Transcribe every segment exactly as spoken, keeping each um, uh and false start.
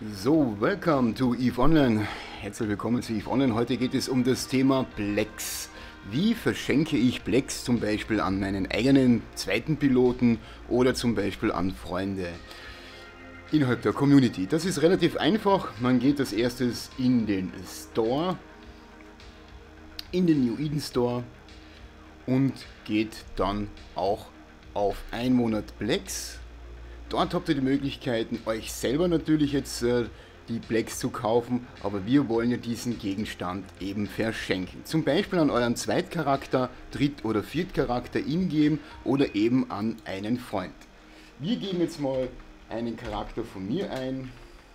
So, welcome to EVE Online. Herzlich willkommen zu EVE Online. Heute geht es um das Thema Plex. Wie verschenke ich Plex zum Beispiel an meinen eigenen zweiten Piloten oder zum Beispiel an Freunde innerhalb der Community? Das ist relativ einfach. Man geht als erstes in den Store, in den New Eden Store und geht dann auch auf einen Monat Plex. Dort habt ihr die Möglichkeiten, euch selber natürlich jetzt äh, die Plex zu kaufen, aber wir wollen ja diesen Gegenstand eben verschenken. Zum Beispiel an euren Zweitcharakter, Dritt- oder Viertcharakter ingeben oder eben an einen Freund. Wir geben jetzt mal einen Charakter von mir ein.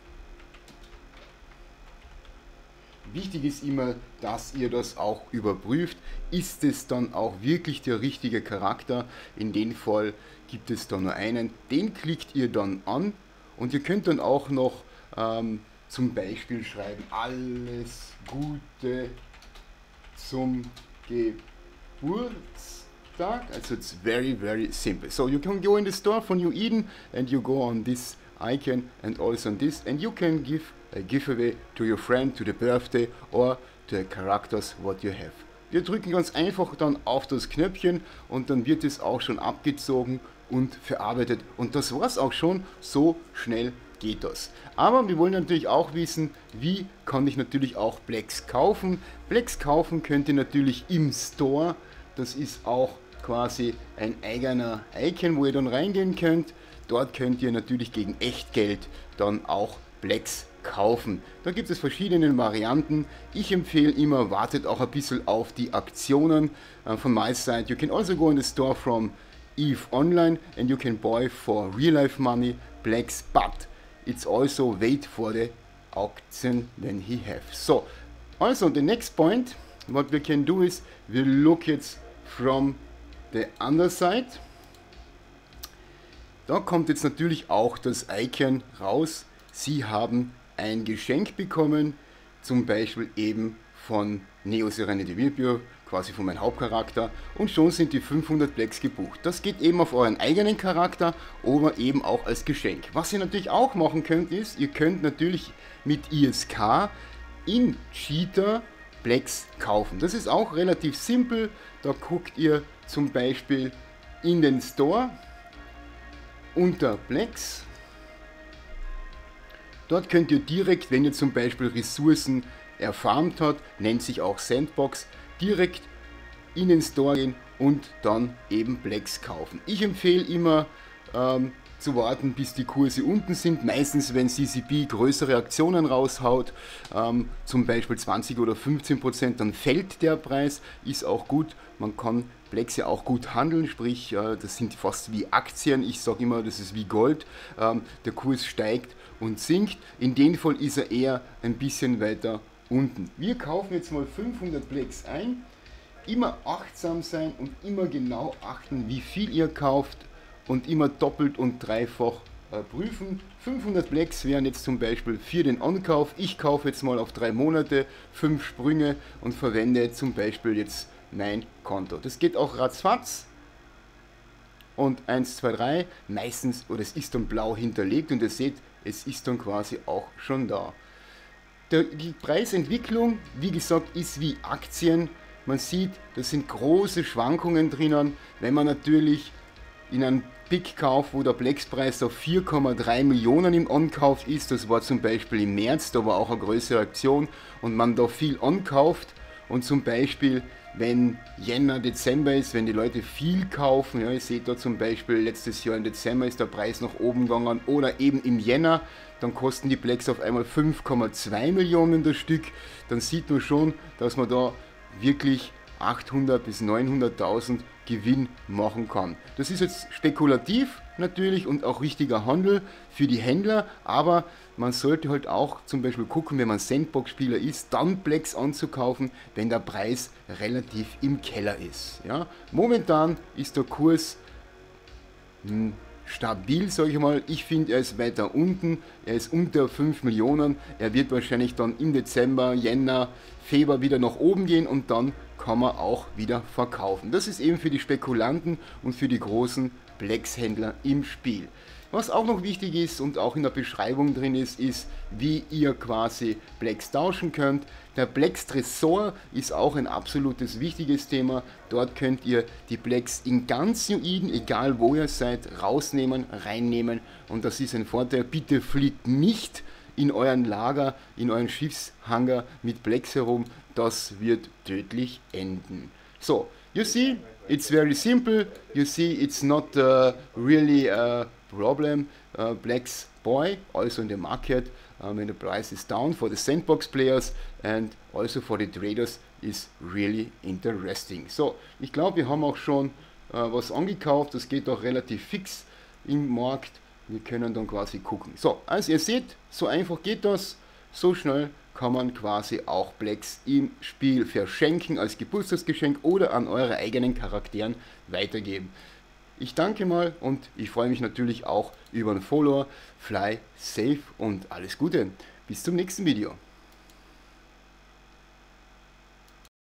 Wichtig ist immer, dass ihr das auch überprüft. Ist es dann auch wirklich der richtige Charakter? In dem Fall gibt es da nur einen. Den klickt ihr dann an und ihr könnt dann auch noch ähm, zum Beispiel schreiben, alles Gute zum Geburtstag. Also it's very, very simple. So you can go in the store for New Eden and you go on this icon and also on this and you can give a giveaway to your friend, to the birthday or to the characters what you have. Wir drücken ganz einfach dann auf das Knöpfchen und dann wird es auch schon abgezogen und verarbeitet und das war's auch schon. So schnell geht das. Aber wir wollen natürlich auch wissen, wie kann ich natürlich auch Plex kaufen. Plex kaufen könnt ihr natürlich im Store. Das ist auch quasi ein eigener Icon, wo ihr dann reingehen könnt. Dort könnt ihr natürlich gegen Echtgeld dann auch Plex kaufen. Da gibt es verschiedene Varianten. Ich empfehle immer, wartet auch ein bisschen auf die Aktionen uh, von my side. You can also go in the store from EVE Online and you can buy for real life money Plex, but it's also wait for the auction when he have. So, also the next point, what we can do is, we look it from the other side. Da kommt jetzt natürlich auch das Icon raus. Sie haben ein Geschenk bekommen, zum Beispiel eben von Neo Serenity Virtue, quasi von meinem Hauptcharakter, und schon sind die fünfhundert Plex gebucht. Das geht eben auf euren eigenen Charakter oder eben auch als Geschenk. Was ihr natürlich auch machen könnt ist, ihr könnt natürlich mit I S K in Cheater Plex kaufen. Das ist auch relativ simpel. Da guckt ihr zum Beispiel in den Store unter Plex. Dort könnt ihr direkt, wenn ihr zum Beispiel Ressourcen erfarmt habt, nennt sich auch Sandbox, direkt in den Store gehen und dann eben Plex kaufen. Ich empfehle immer ähm, zu warten, bis die Kurse unten sind. Meistens, wenn C C P größere Aktionen raushaut, ähm, zum Beispiel zwanzig oder fünfzehn Prozent, dann fällt der Preis, ist auch gut. Man kann Plex ja auch gut handeln, sprich, äh, das sind fast wie Aktien. Ich sage immer, das ist wie Gold. Ähm, der Kurs steigt und sinkt. In dem Fall ist er eher ein bisschen weiter unten. Wir kaufen jetzt mal fünfhundert Plex ein. Immer achtsam sein und immer genau achten, wie viel ihr kauft und immer doppelt und dreifach äh, prüfen. fünfhundert Plex wären jetzt zum Beispiel für den Ankauf. Ich kaufe jetzt mal auf drei Monate fünf Sprünge und verwende zum Beispiel jetzt mein Konto. Das geht auch ratzfatz. Und eins, zwei, drei, meistens, oder es ist dann blau hinterlegt und ihr seht, es ist dann quasi auch schon da. Der, die Preisentwicklung, wie gesagt, ist wie Aktien. Man sieht, da sind große Schwankungen drinnen. Wenn man natürlich in einem Pick-Kauf, wo der Plex-Preis auf vier Komma drei Millionen im Ankauf ist, das war zum Beispiel im März, da war auch eine größere Aktion und man da viel ankauft und zum Beispiel wenn Jänner, Dezember ist, wenn die Leute viel kaufen, ja, ihr seht da zum Beispiel letztes Jahr im Dezember ist der Preis nach oben gegangen oder eben im Jänner, dann kosten die Plex auf einmal fünf Komma zwei Millionen das Stück, dann sieht man schon, dass man da wirklich achthundert bis neunhunderttausend Gewinn machen kann. Das ist jetzt spekulativ natürlich und auch richtiger Handel für die Händler, aber man sollte halt auch zum Beispiel gucken, wenn man Sandbox-Spieler ist, dann Plex anzukaufen, wenn der Preis relativ im Keller ist. Ja? Momentan ist der Kurs hm, stabil, sage ich mal. Ich finde, er ist weiter unten, er ist unter fünf Millionen, er wird wahrscheinlich dann im Dezember, Jänner, Februar wieder nach oben gehen und dann kann man auch wieder verkaufen. Das ist eben für die Spekulanten und für die großen Plex-Händler im Spiel. Was auch noch wichtig ist und auch in der Beschreibung drin ist, ist, wie ihr quasi Plex tauschen könnt. Der Plex Tresor ist auch ein absolutes wichtiges Thema. Dort könnt ihr die Plex in ganz Juiden, egal wo ihr seid, rausnehmen, reinnehmen und das ist ein Vorteil. Bitte fliegt nicht in euren Lager, in euren Schiffshangar mit Plex herum, das wird tödlich enden. So, you see, it's very simple, you see, it's not uh, really a problem. Uh, Plex buy also in the market um, when the price is down for the sandbox players and also for the traders is really interesting. So, ich glaube, wir haben auch schon uh, was angekauft, das geht auch relativ fix im Markt. Wir können dann quasi gucken. So, also ihr seht, so einfach geht das, so schnell kann man quasi auch Plex im Spiel verschenken als Geburtstagsgeschenk oder an eure eigenen Charakteren weitergeben. Ich danke mal und ich freue mich natürlich auch über einen Follower. Fly safe und alles Gute. Bis zum nächsten Video.